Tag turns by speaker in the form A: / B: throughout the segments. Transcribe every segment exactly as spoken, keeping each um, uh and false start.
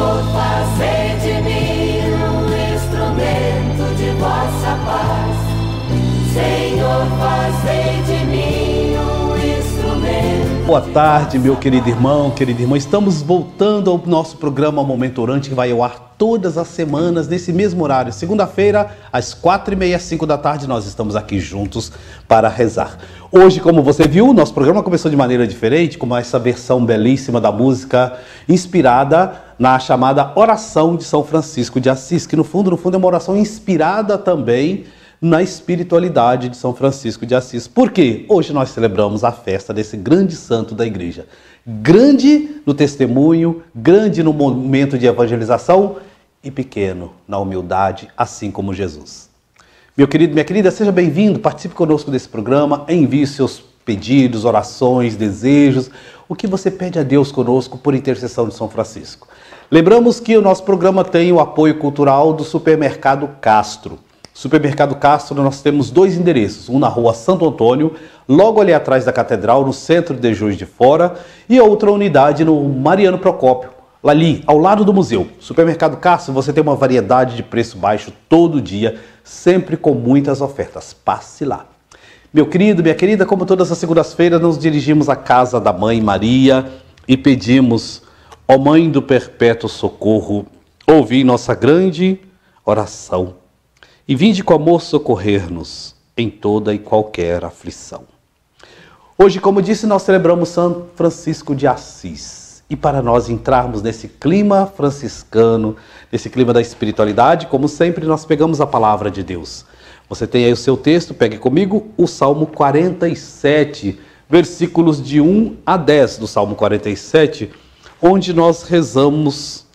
A: Senhor, fazei de mim um instrumento de vossa paz. Senhor, fazei de mim um instrumento.
B: Boa tarde, meu querido irmão, querida irmã. Estamos voltando ao nosso programa Momento Orante, que vai ao ar todas as semanas, nesse mesmo horário. Segunda-feira, às quatro e meia, cinco da tarde, nós estamos aqui juntos para rezar. Hoje, como você viu, nosso programa começou de maneira diferente, com essa versão belíssima da música, inspirada na chamada Oração de São Francisco de Assis, que no fundo, no fundo é uma oração inspirada também na espiritualidade de São Francisco de Assis. Por quê? Hoje nós celebramos a festa desse grande santo da igreja. Grande no testemunho, grande no momento de evangelização e pequeno na humildade, assim como Jesus. Meu querido, minha querida, seja bem-vindo, participe conosco desse programa, envie seus pedidos, orações, desejos, o que você pede a Deus conosco por intercessão de São Francisco. Lembramos que o nosso programa tem o apoio cultural do Supermercado Castro. Supermercado Castro, nós temos dois endereços, um na rua Santo Antônio, logo ali atrás da Catedral, no centro de Juiz de Fora, e outra unidade no Mariano Procópio, ali, ao lado do museu. Supermercado Castro, você tem uma variedade de preço baixo todo dia, sempre com muitas ofertas. Passe lá. Meu querido, minha querida, como todas as segundas-feiras, nos dirigimos à casa da Mãe Maria e pedimos, ó Mãe do Perpétuo Socorro, ouvi nossa grande oração. E vinde com amor socorrer-nos em toda e qualquer aflição. Hoje, como disse, nós celebramos São Francisco de Assis. E para nós entrarmos nesse clima franciscano, nesse clima da espiritualidade, como sempre, nós pegamos a palavra de Deus. Você tem aí o seu texto, pegue comigo o Salmo quarenta e sete, versículos de um a dez do Salmo quarenta e sete, onde nós rezamos: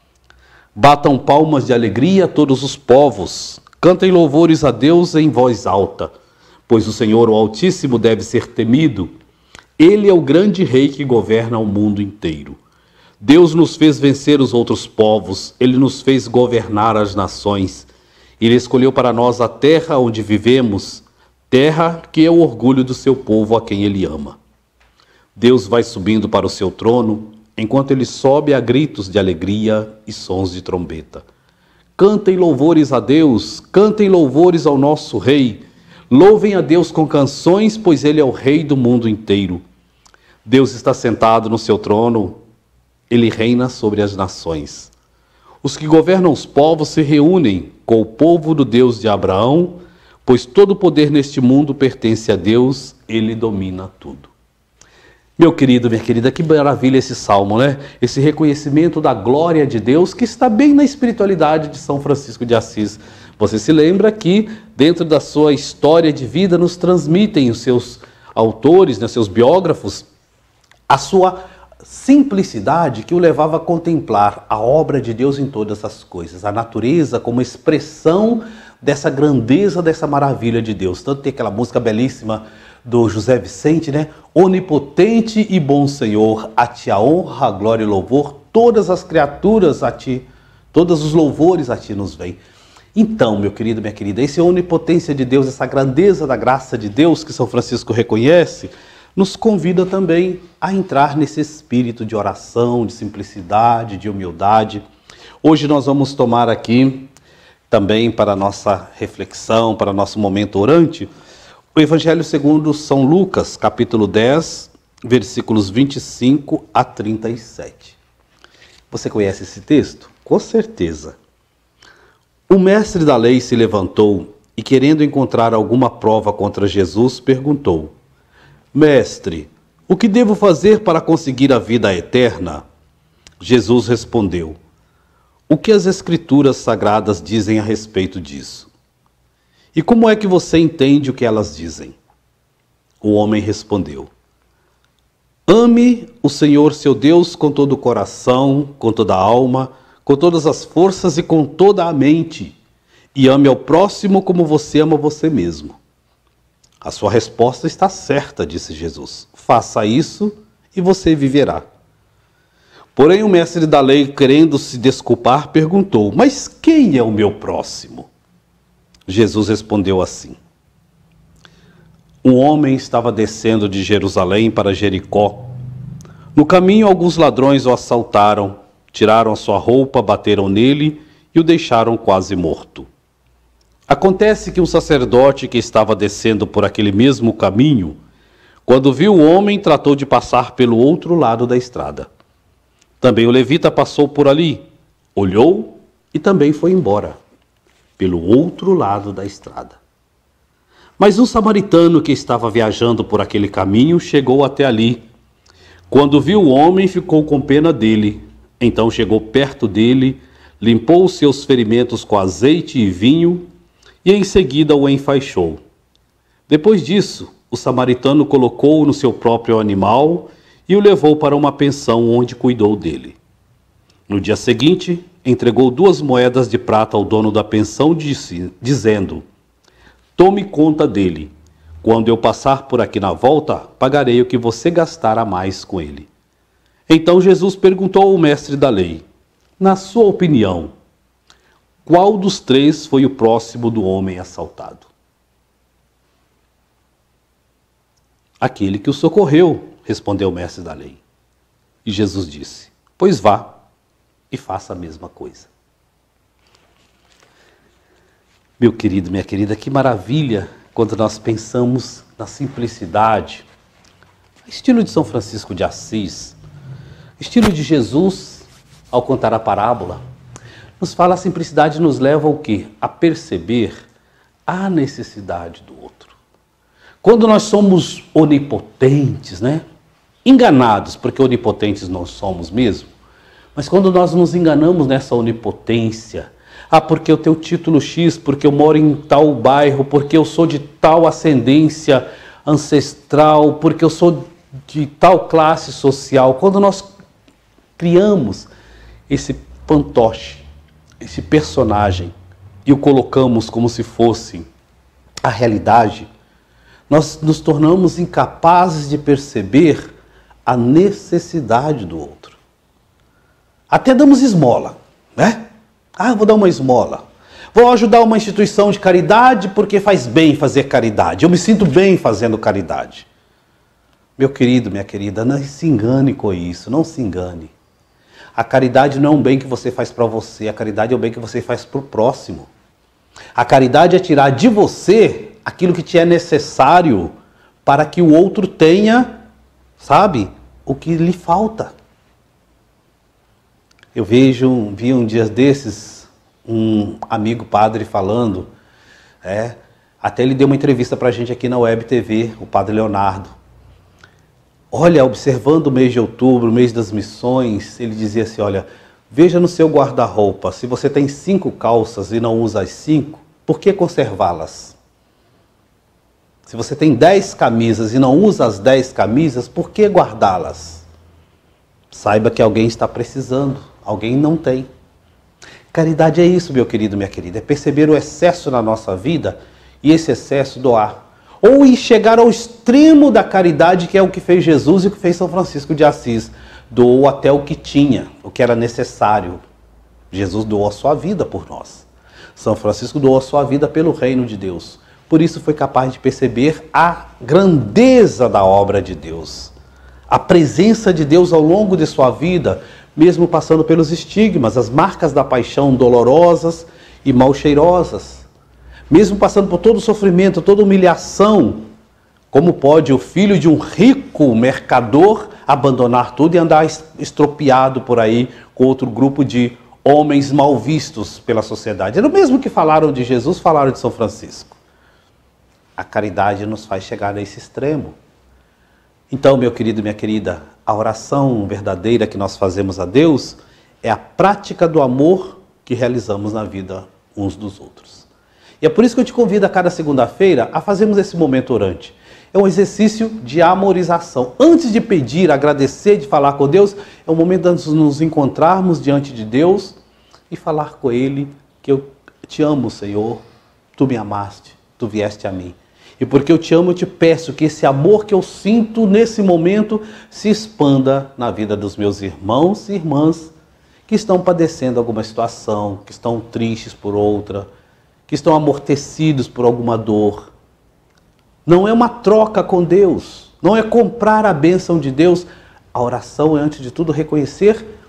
B: batam palmas de alegria todos os povos, cantem louvores a Deus em voz alta, pois o Senhor, o Altíssimo, deve ser temido. Ele é o grande rei que governa o mundo inteiro. Deus nos fez vencer os outros povos, Ele nos fez governar as nações. Ele escolheu para nós a terra onde vivemos, terra que é o orgulho do seu povo a quem Ele ama. Deus vai subindo para o seu trono, enquanto Ele sobe a gritos de alegria e sons de trombeta. Cantem louvores a Deus, cantem louvores ao nosso Rei. Louvem a Deus com canções, pois Ele é o Rei do mundo inteiro. Deus está sentado no seu trono, Ele reina sobre as nações. Os que governam os povos se reúnem com o povo do Deus de Abraão, pois todo o poder neste mundo pertence a Deus, Ele domina tudo. Meu querido, minha querida, que maravilha esse salmo, né? Esse reconhecimento da glória de Deus que está bem na espiritualidade de São Francisco de Assis. Você se lembra que, dentro da sua história de vida, nos transmitem os seus autores, né, seus biógrafos, a sua simplicidade que o levava a contemplar a obra de Deus em todas as coisas, a natureza como expressão dessa grandeza, dessa maravilha de Deus. Tanto tem aquela música belíssima do José Vicente, né? Onipotente e bom Senhor, a ti a honra, a glória e louvor, todas as criaturas a ti, todos os louvores a ti nos vêm. Então, meu querido, minha querida, essa onipotência de Deus, essa grandeza da graça de Deus que São Francisco reconhece, nos convida também a entrar nesse espírito de oração, de simplicidade, de humildade. Hoje nós vamos tomar aqui, também para a nossa reflexão, para nosso momento orante, o Evangelho segundo São Lucas, capítulo dez, versículos vinte e cinco a trinta e sete. Você conhece esse texto? Com certeza. O mestre da lei se levantou e, querendo encontrar alguma prova contra Jesus, perguntou: Mestre, o que devo fazer para conseguir a vida eterna? Jesus respondeu: O que as Escrituras Sagradas dizem a respeito disso? E como é que você entende o que elas dizem? O homem respondeu: Ame o Senhor seu Deus com todo o coração, com toda a alma, com todas as forças e com toda a mente, e ame ao próximo como você ama você mesmo. A sua resposta está certa, disse Jesus. Faça isso e você viverá. Porém, o mestre da lei, querendo se desculpar, perguntou: Mas quem é o meu próximo? Jesus respondeu assim: Um homem estava descendo de Jerusalém para Jericó. No caminho, alguns ladrões o assaltaram, Tiraram a sua roupa, bateram nele e o deixaram quase morto. Acontece que um sacerdote que estava descendo por aquele mesmo caminho, quando viu o homem, tratou de passar pelo outro lado da estrada. Também o levita passou por ali, olhou e também foi embora, pelo outro lado da estrada. Mas um samaritano que estava viajando por aquele caminho chegou até ali. Quando viu o homem, ficou com pena dele. Então chegou perto dele, limpou os seus ferimentos com azeite e vinho e em seguida o enfaixou. Depois disso, o samaritano colocou-o no seu próprio animal e o levou para uma pensão onde cuidou dele. No dia seguinte, entregou duas moedas de prata ao dono da pensão, disse, dizendo: tome conta dele. Quando eu passar por aqui na volta, pagarei o que você gastar a mais com ele. Então Jesus perguntou ao mestre da lei: na sua opinião, qual dos três foi o próximo do homem assaltado? Aquele que o socorreu, respondeu o mestre da lei. E Jesus disse: pois vá e faça a mesma coisa. Meu querido, minha querida, que maravilha quando nós pensamos na simplicidade, estilo de São Francisco de Assis, estilo de Jesus ao contar a parábola. Nos fala a simplicidade, nos leva ao quê? A perceber a necessidade do outro. Quando nós somos onipotentes, né? Enganados, porque onipotentes nós somos mesmo, mas quando nós nos enganamos nessa onipotência, ah, porque eu tenho título X, porque eu moro em tal bairro, porque eu sou de tal ascendência ancestral, porque eu sou de tal classe social, quando nós criamos esse fantoche, esse personagem, e o colocamos como se fosse a realidade, nós nos tornamos incapazes de perceber a necessidade do outro. Até damos esmola, né? Ah, vou dar uma esmola. Vou ajudar uma instituição de caridade porque faz bem fazer caridade. Eu me sinto bem fazendo caridade. Meu querido, minha querida, não se engane com isso, não se engane. A caridade não é um bem que você faz para você, a caridade é um bem que você faz para o próximo. A caridade é tirar de você aquilo que te é necessário para que o outro tenha, sabe, o que lhe falta. Eu vejo, vi um dia desses, um amigo padre falando, é, até ele deu uma entrevista para a gente aqui na Web T V, o padre Leonardo. Olha, observando o mês de outubro, o mês das missões, ele dizia assim, olha, veja no seu guarda-roupa, se você tem cinco calças e não usa as cinco, por que conservá-las? Se você tem dez camisas e não usa as dez camisas, por que guardá-las? Saiba que alguém está precisando, alguém não tem. Caridade é isso, meu querido, minha querida, é perceber o excesso na nossa vida e esse excesso doar. Ou ir chegar ao extremo da caridade, que é o que fez Jesus e o que fez São Francisco de Assis. Doou até o que tinha, o que era necessário. Jesus doou a sua vida por nós. São Francisco doou a sua vida pelo reino de Deus. Por isso foi capaz de perceber a grandeza da obra de Deus. A presença de Deus ao longo de sua vida, mesmo passando pelos estigmas, as marcas da paixão dolorosas e mal cheirosas. Mesmo passando por todo o sofrimento, toda humilhação, como pode o filho de um rico mercador abandonar tudo e andar estropiado por aí com outro grupo de homens mal vistos pela sociedade? Era o mesmo que falaram de Jesus, falaram de São Francisco. A caridade nos faz chegar nesse extremo. Então, meu querido e minha querida, a oração verdadeira que nós fazemos a Deus é a prática do amor que realizamos na vida uns dos outros. E é por isso que eu te convido a cada segunda-feira a fazermos esse momento orante. É um exercício de amorização. Antes de pedir, agradecer, de falar com Deus, é um momento de nos encontrarmos diante de Deus e falar com Ele que eu te amo, Senhor, Tu me amaste, Tu vieste a mim. E porque eu te amo, eu te peço que esse amor que eu sinto nesse momento se expanda na vida dos meus irmãos e irmãs que estão padecendo alguma situação, que estão tristes por outra, que estão amortecidos por alguma dor. Não é uma troca com Deus, não é comprar a bênção de Deus. A oração é, antes de tudo, reconhecer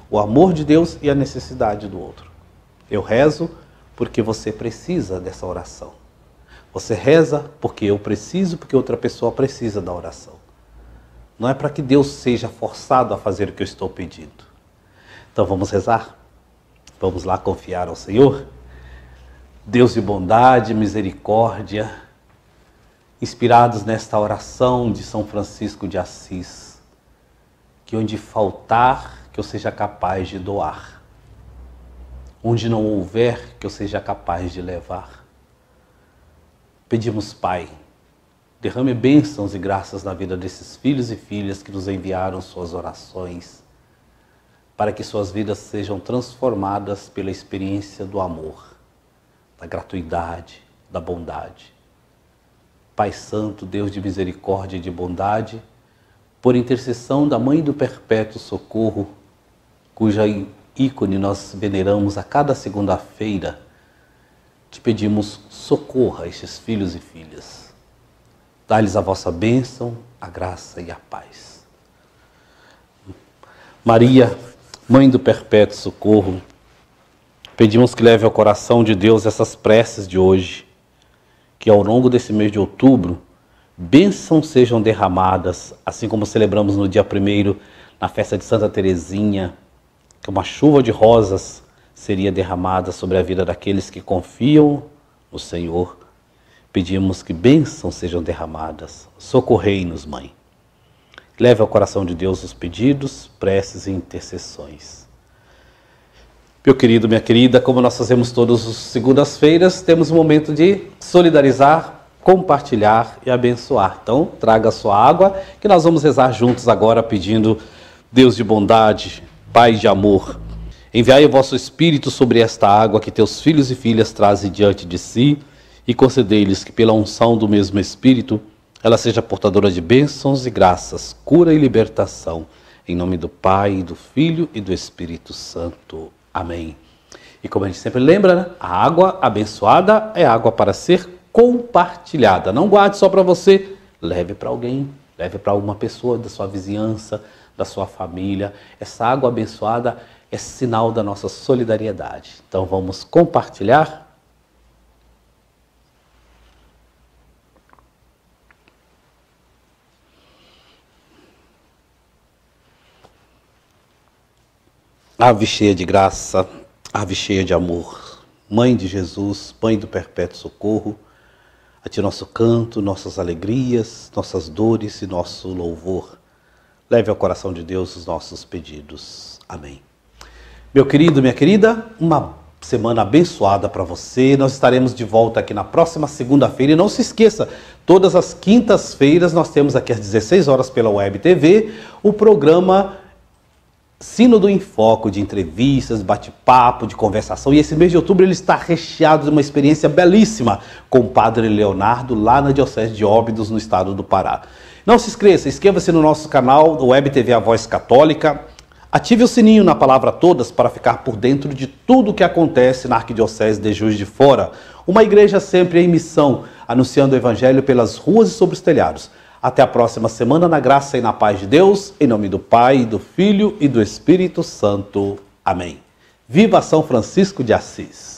B: o amor de Deus e a necessidade do outro. Eu rezo porque você precisa dessa oração. Você reza porque eu preciso, porque outra pessoa precisa da oração. Não é para que Deus seja forçado a fazer o que eu estou pedindo. Então vamos rezar? Vamos lá confiar ao Senhor? Deus de bondade, misericórdia, inspirados nesta oração de São Francisco de Assis, que onde faltar, que eu seja capaz de doar. Onde não houver, que eu seja capaz de levar. Pedimos, Pai, derrame bênçãos e graças na vida desses filhos e filhas que nos enviaram suas orações, para que suas vidas sejam transformadas pela experiência do amor, da gratuidade, da bondade. Pai Santo, Deus de misericórdia e de bondade, por intercessão da Mãe do Perpétuo Socorro, cuja ícone nós veneramos a cada segunda-feira, te pedimos, socorra estes filhos e filhas. Dá-lhes a vossa bênção, a graça e a paz. Maria, Mãe do Perpétuo Socorro, pedimos que leve ao coração de Deus essas preces de hoje, que ao longo desse mês de outubro, bênçãos sejam derramadas, assim como celebramos no dia primeiro, na festa de Santa Teresinha, que uma chuva de rosas seria derramada sobre a vida daqueles que confiam no Senhor. Pedimos que bênçãos sejam derramadas. Socorrei-nos, Mãe. Leve ao coração de Deus os pedidos, preces e intercessões. Meu querido, minha querida, como nós fazemos todas as segundas-feiras, temos um momento de solidarizar, compartilhar e abençoar. Então, traga a sua água, que nós vamos rezar juntos agora, pedindo, Deus de bondade, Pai de amor, enviai o vosso Espírito sobre esta água que teus filhos e filhas trazem diante de si e concedei-lhes que pela unção do mesmo Espírito ela seja portadora de bênçãos e graças, cura e libertação. Em nome do Pai, do Filho e do Espírito Santo. Amém. E como a gente sempre lembra, né? A água abençoada é água para ser compartilhada. Não guarde só para você, leve para alguém, leve para alguma pessoa da sua vizinhança, da sua família. Essa água abençoada é sinal da nossa solidariedade. Então vamos compartilhar. Ave cheia de graça, ave cheia de amor, Mãe de Jesus, Mãe do Perpétuo Socorro, a ti nosso canto, nossas alegrias, nossas dores e nosso louvor. Leve ao coração de Deus os nossos pedidos. Amém. Meu querido, minha querida, uma semana abençoada para você. Nós estaremos de volta aqui na próxima segunda-feira. E não se esqueça, todas as quintas-feiras nós temos aqui às dezesseis horas pela Web T V o programa Sínodo em Foco, de entrevistas, bate-papo, de conversação. E esse mês de outubro ele está recheado de uma experiência belíssima com o Padre Leonardo, lá na Diocese de Óbidos, no estado do Pará. Não se esqueça, inscreva-se no nosso canal do Web T V A Voz Católica. Ative o sininho na palavra todas para ficar por dentro de tudo o que acontece na Arquidiocese de Juiz de Fora. Uma igreja sempre em missão, anunciando o Evangelho pelas ruas e sobre os telhados. Até a próxima semana, na graça e na paz de Deus, em nome do Pai, do Filho e do Espírito Santo. Amém. Viva São Francisco de Assis!